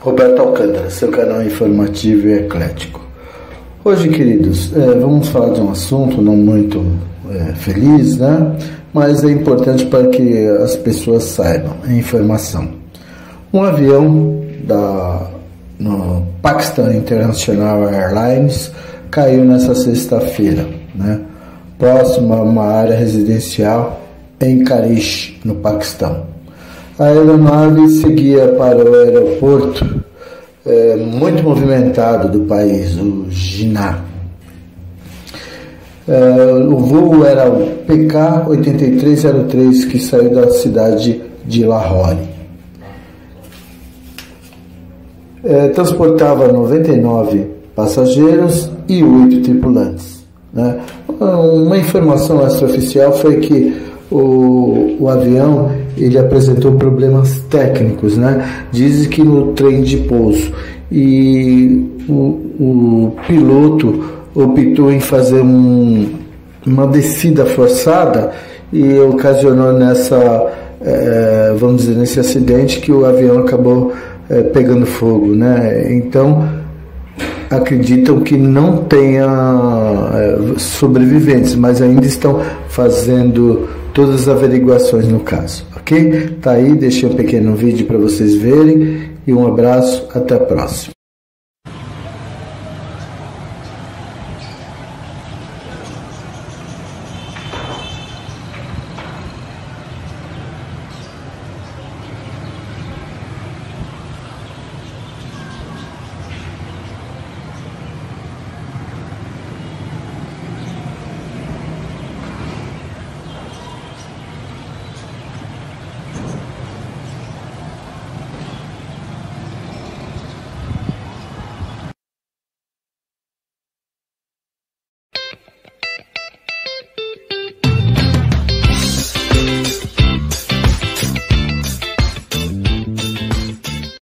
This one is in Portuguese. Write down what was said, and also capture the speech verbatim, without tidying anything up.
Roberto Alcântara, seu canal informativo e eclético. Hoje, queridos, é, vamos falar de um assunto não muito é, feliz, né? Mas é importante para que as pessoas saibam, é informação. Um avião da no Pakistan International Airlines caiu nessa sexta-feira, né? Próximo a uma área residencial em Karish, no Paquistão. A aeronave seguia para o aeroporto é, muito movimentado do país, o Jinnah. É, o voo era o P K oito três zero três, que saiu da cidade de Lahore. É, transportava noventa e nove passageiros e oito tripulantes, né? Uma informação extraoficial foi que o, o avião ele apresentou problemas técnicos, né? Dizem que no trem de pouso, e o, o piloto optou em fazer um, uma descida forçada e ocasionou nessa, é, vamos dizer, nesse acidente que o avião acabou é, pegando fogo, né? Então acreditam que não tenha é, sobreviventes, mas ainda estão fazendo todas as averiguações no caso, ok? Tá aí, deixei um pequeno vídeo para vocês verem e um abraço, até a próxima.